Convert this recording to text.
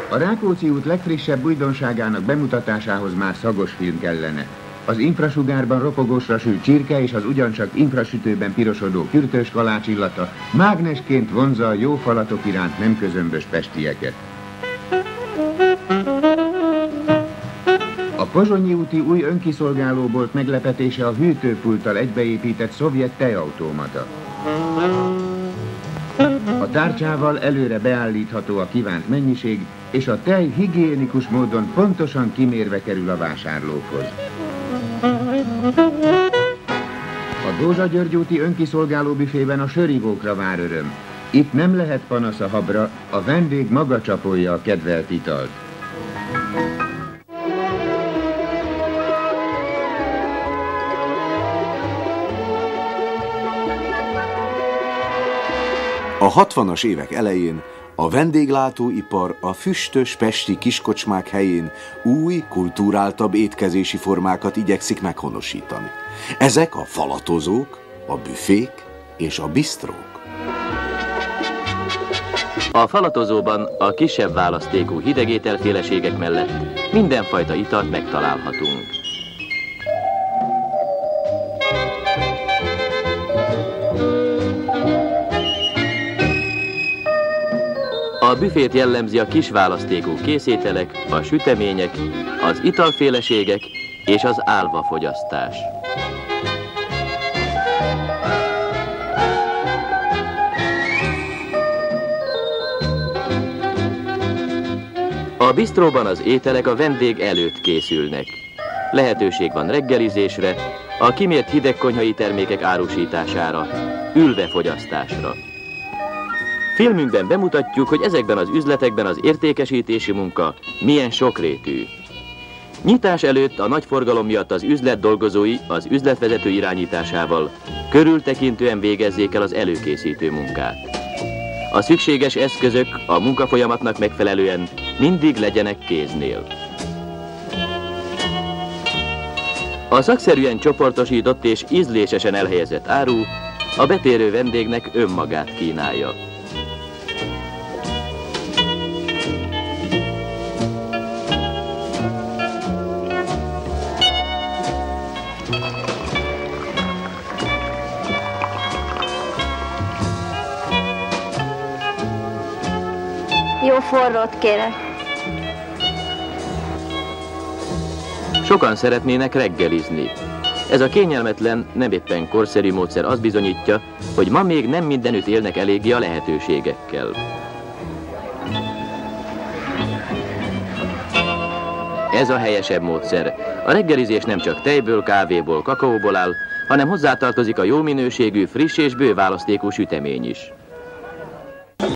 A Rákóczi út legfrissebb újdonságának bemutatásához már szagos film kellene. Az infrasugárban ropogósra sült csirke és az ugyancsak infrasütőben pirosodó kürtös kalács illata mágnesként vonzza a jó falatok iránt nem közömbös pestieket. A Pozsonyi úti új önkiszolgálóbolt meglepetése a hűtőpulttal egybeépített szovjet tejautomata. A tárcsával előre beállítható a kívánt mennyiség, és a tej higiénikus módon pontosan kimérve kerül a vásárlókhoz. A Dózsa György úti önkiszolgáló büfében a sörivókra vár öröm. Itt nem lehet panasz a habra, a vendég maga csapolja a kedvelt italt. A 60-as évek elején a vendéglátóipar a füstös pesti kiskocsmák helyén új, kulturáltabb étkezési formákat igyekszik meghonosítani. Ezek a falatozók, a büfék és a bistrók. A falatozóban a kisebb választékú hidegételféleségek mellett mindenfajta italt megtalálhatunk. A büfét jellemzi a kis választékú készételek, a sütemények, az italféleségek és az álvafogyasztás. A bistróban az ételek a vendég előtt készülnek. Lehetőség van reggelizésre, a kimért hidegkonyhai termékek árusítására, ülve fogyasztásra. Filmünkben bemutatjuk, hogy ezekben az üzletekben az értékesítési munka milyen sokrétű. Nyitás előtt a nagy forgalom miatt az üzlet dolgozói az üzletvezető irányításával körültekintően végezzék el az előkészítő munkát. A szükséges eszközök a munkafolyamatnak megfelelően mindig legyenek kéznél. A szakszerűen csoportosított és ízlésesen elhelyezett áru a betérő vendégnek önmagát kínálja. Jó forrót kérek. Sokan szeretnének reggelizni. Ez a kényelmetlen, nem éppen korszerű módszer azt bizonyítja, hogy ma még nem mindenütt élnek eléggé a lehetőségekkel. Ez a helyesebb módszer. A reggelizés nem csak tejből, kávéból, kakaóból áll, hanem hozzátartozik a jó minőségű, friss és bő választékú sütemény is.